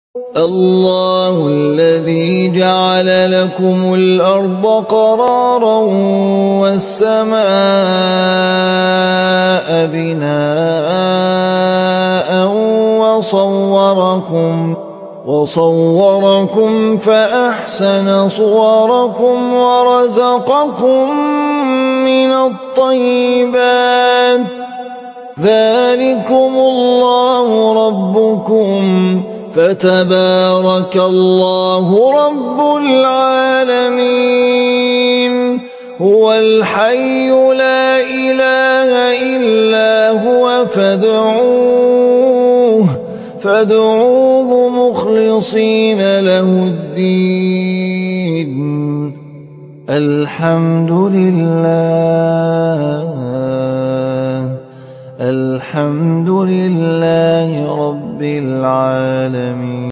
الله الذي جعل لكم الأرض قرارا والسماء بناء وصوركم فأحسن صوركم ورزقكم من الطيبات ذلكم الله ربكم فتبارك الله رب العالمين هو الحي لا إله إلا هو فادعوه مخلصين له الدين الحمد لله رب العالمين.